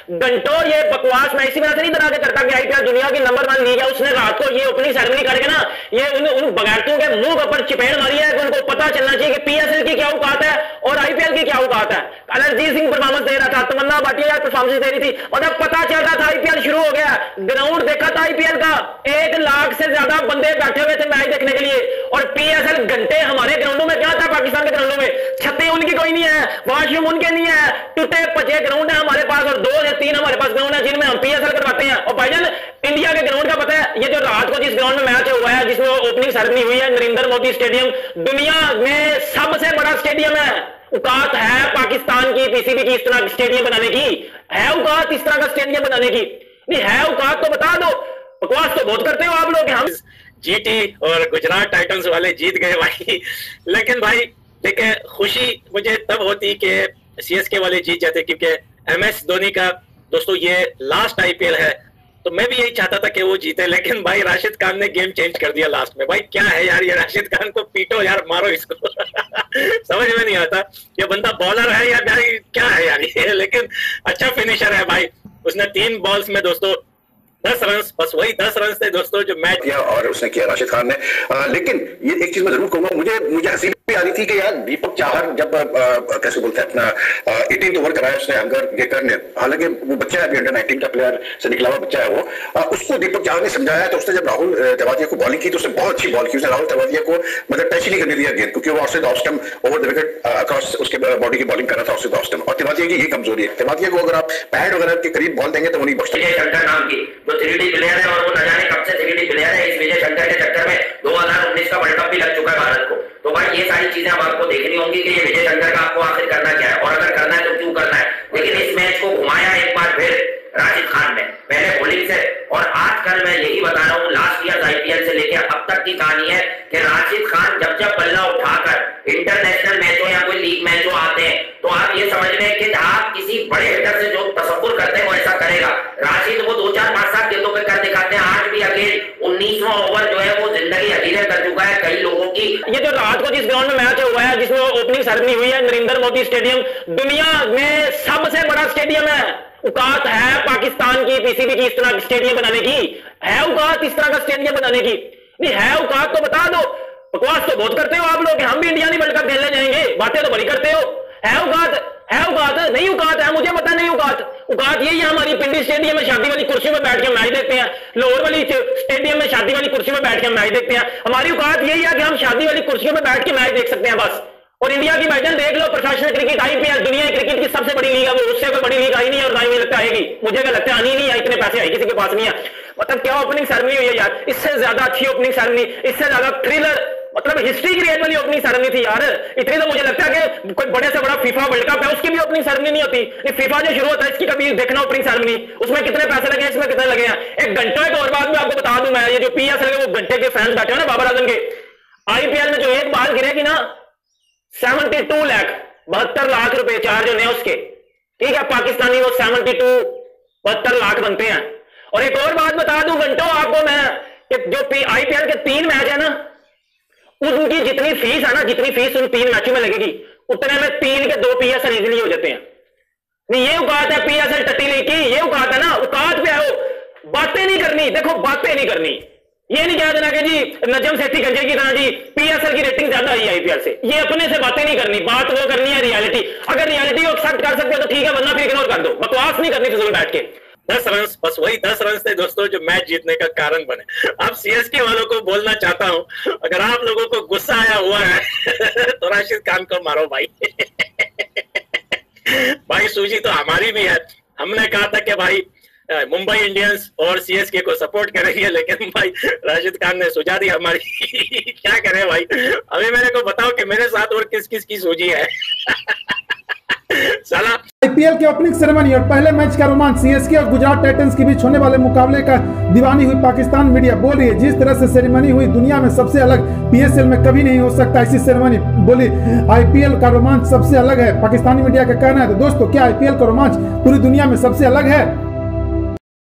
घंटों ये बकवास मैं इसी वजह से नहीं बना के करता कि आईपीएल दुनिया की नंबर 1 लीग है। उसने रात को ये ओपनिंग सेरेमनी करके ना ये उन बगैरतों के मुंह के ऊपर चिपेड़ मारी है कि उनको पता चलना चाहिए कि पीएसएल की क्या औकात है और आईपीएल की क्या औकात है। अनरजीत सिंह परफॉर्मेंस दे रहा था, तमन्ना भाटिया यार परफॉर्मेंस दे रही थी, मतलब पता चल रहा था आईपीएल शुरू हो गया। ग्राउंड देखा था आईपीएल का, 1 लाख से ज्यादा बंदे बैठे हुए थे मैच देखने के लिए। और पीएसएल घंटे हमारे ग्राउंडों में क्या था, पाकिस्तान के ग्राउंडों में छतें उनकी कोई नहीं है, वॉशरूम उनके नहीं है, टूटे पचे ग्राउंड है हमारे पास और 2 या 3 हमारे पास ग्राउंड है जिनमें हम पीएसएल करवाते हैं। और भाईजान इंडिया के ग्राउंड का पता है, ये जो रात को जिस ग्राउंड में मैच हुआ है जिसमें ओपनिंग सेरेमनी हुई है, नरेंद्र मोदी स्टेडियम दुनिया में सबसे बड़ा स्टेडियम है। औकात है पाकिस्तान की पीसीबी की इस तरह स्टेडियम बनाने की? है औकात इस तरह का स्टेडियम बनाने की? नहीं है औकात तो बता दो। बकवास तो बहुत करते हो आप लोग। हम जीटी और गुजरात टाइटंस वाले जीत गए भाई, लेकिन भाई देखिए खुशी मुझे तब होती कि सीएसके वाले जीत जाते, क्योंकि एमएस धोनी का दोस्तों ये लास्ट आईपीएल है, तो मैं भी यही चाहता था कि वो जीते। लेकिन भाई राशिद खान ने गेम चेंज कर दिया लास्ट में। भाई क्या है यार, ये राशिद खान को पीटो यार, मारो इसको समझ में नहीं आता ये बंदा बॉलर है या भाई क्या है यार ये। लेकिन अच्छा फिनिशर है भाई, उसने 3 बॉल्स में दोस्तों 10 रन, बस वही 10 रन थे दोस्तों जो मैच किया और उसने किया राशिद खान ने। लेकिन ये एक चीज मैं जरूर कहूंगा, मुझे हंसी भी आ रही थी कि यार दीपक चाहर जब कैसे बोलते हैं अपना 18th ओवर कराया उसने अंगर ने, हालांकि वो बच्चा है अभी अंडर 19 का प्लेयर से निकला हुआ बच्चा है वो, उसको दीपक चाहर ने समझाया। तो उसने जब राहुल तेवातिया को बॉलिंग की तो उसने बहुत अच्छी बॉल की, उसने राहुल तेवातिया को मतलब टच ही नहीं करने दिया गेंद, क्योंकि वो off stump over the wicket across उसके बॉडी की बॉलिंग कर रहा था ऑफ स्टंप। और तेवातिया की ये कमजोरी है, तेवातिया को अगर आप पैड वगैरह के करीब बॉल देंगे तो वो नहीं बचता। नाम की जो 3D प्लेयर है और वो न जाने कब से 3D प्लेयर है, इस विजय शंकर के चक्कर में 2019 का वर्ल्ड कप भी लग चुका है भारत को। तो भाई ये सारी चीजें अब आपको देखनी होंगी कि ये विजय शंकर का आपको आखिर करना क्या है और अगर करना है तो क्यों करना है। लेकिन इस मैच को घुमाया एक बार फिर राशिद खान ने, पहले बॉलिंग से, और आजकल मैं यही बता रहा हूँ लास्ट ईयर आईपीएल से लेकर अब तक की कहानी है कि राशिद खान जब जब बल्ला उठाकर इंटरनेशनल मैचों या कोई लीग मैचों आते हैं तो आप ये समझ लें कि आप किसी बड़े हिटर से जो तसव्वुर करते हैं वो ऐसा करेगा। राशिद वो 2 4 5 7 गेंदों पे कर दिखाते हैं। आज भी अकेले 19वां ओवर जो है वो जिंदगी हजीर कर चुका है कई लोगों की। ये जो रात को जिस ग्राउंड में मैच हुआ है जिसमें ओपनिंग सेरेमनी हुई है, नरेंद्र मोदी स्टेडियम दुनिया में सबसे बड़ा स्टेडियम है। औकात है पाकिस्तान की पीसीबी की इस तरह स्टेडियम बनाने की? है औकात इस तरह का स्टेडियम बनाने की? नहीं है औकात तो बता दो। बकवास तो बहुत करते हो आप लोग, हम भी इंडिया नहीं वर्ल्ड कप खेलने जाएंगे, बातें तो बड़ी करते हो। है औकात? है औकात? नहीं औकात है, मुझे पता नहीं औकात। औकात यही है हमारी पिंडी स्टेडियम में शादी वाली कुर्सी में बैठ के मैच देखते हैं, लाहौर वाली स्टेडियम में शादी वाली कुर्सी में बैठ के मैच देखते हैं। हमारी औकात यही है कि हम शादी वाली कुर्सियों में बैठ के मैच देख सकते हैं बस। और इंडिया की मैच देख लो, प्रोफेशनल क्रिकेट आईपीएल दुनिया क्रिकेट की सबसे बड़ी लीग है, वो उससे कोई बड़ी लीग आई नहीं और ना ही लगता आएगी। मुझे क्या लगता है आनी नहीं है, इतने पैसे आए किसी के पास नहीं है। मतलब क्या ओपनिंग सेरेमनी हुई है यार, इससे ज्यादा अच्छी ओपनिंग सेरेमनी, इससे ज्यादा थ्रिलर, मतलब हिस्ट्री क्रिएट वाली ओपनिंग सेरेमनी थी यार। इतनी तो मुझे लगता है कि कोई बड़े से बड़ा फीफा वर्ल्ड कप है उसकी भी ओपनिंग सेरेमनी नहीं होती। फीफा जो शुरू होता है इसकी कभी देखना ओपनिंग सेरेमनी, उसमें कितने पैसे लगे, इसमें कितने लगे हैं। एक घंटे के और बाद में आपको बता दूं मैं, ये जो पीएसएल के वो घंटे के फैंस बैठे हैं ना बाबर आजम के, आईपीएल में जो एक बाल गिरेगी ना 72 लाख 72 लाख रुपए चार्ज होने उसके, ठीक है पाकिस्तानी, वो 72 लाख बनते हैं। और एक और बात बता दूं घंटों आपको मैं, जो आईपीएल के 3 मैच है ना उनकी जितनी फीस है ना, जितनी फीस उन 3 मैचों में लगेगी उतने में 3 के 2 पीएसएल इजीली हो जाते हैं। नहीं ये औकात है पीएसएल टट्टी लीग की, ये औकात है ना, औकात पे आओ, बातें नहीं करनी। देखो बातें नहीं करनी, ये नहीं कह देना कि जी नजम सेठी गंजे की तरह जी पीएसएल की रेटिंग ज्यादा आई आईपीएल से, ये अपने से बातें नहीं करनी। बात वो करनी है रियलिटी, अगर रियलिटी को एक्सेप्ट कर सकते हो तो ठीक है, वरना फिर इग्नोर कर दो। बकवास नहीं करनी फिजूल बैठ के। 10 रन, बस वही 10 रन थे दोस्तों जो मैच जीतने का कारण बने। अब सीएसके वालों को बोलना चाहता हूं, अगर आप लोगों को गुस्सा आया हुआ है तो राशिद खान को मारो भाई भाई सूजी तो हमारी भी है। हमने कहा था कि भाई मुंबई इंडियंस और सीएसके को सपोर्ट करेंगे, लेकिन भाई राशिद खान ने सुझा दी हमारी क्या करें भाई। अभी मेरे को बताओ कि मेरे साथ और किस किस की सूजी है साला। आईपीएल के ओपनिंग सेरेमनी और पहले मैच का रोमांच, सीएसके और गुजरात टाइटंस के बीच होने वाले मुकाबले का दीवानी हुई पाकिस्तान मीडिया। बोल रही है जिस तरह से सेरेमनी हुई दुनिया में सबसे अलग, पीएसएल में कभी नहीं हो सकता ऐसी सेरेमनी। बोली आईपीएल का रोमांच सबसे अलग है, पाकिस्तानी मीडिया का कहना है। तो दोस्तों क्या आईपीएल का रोमांच पूरी दुनिया में सबसे अलग है?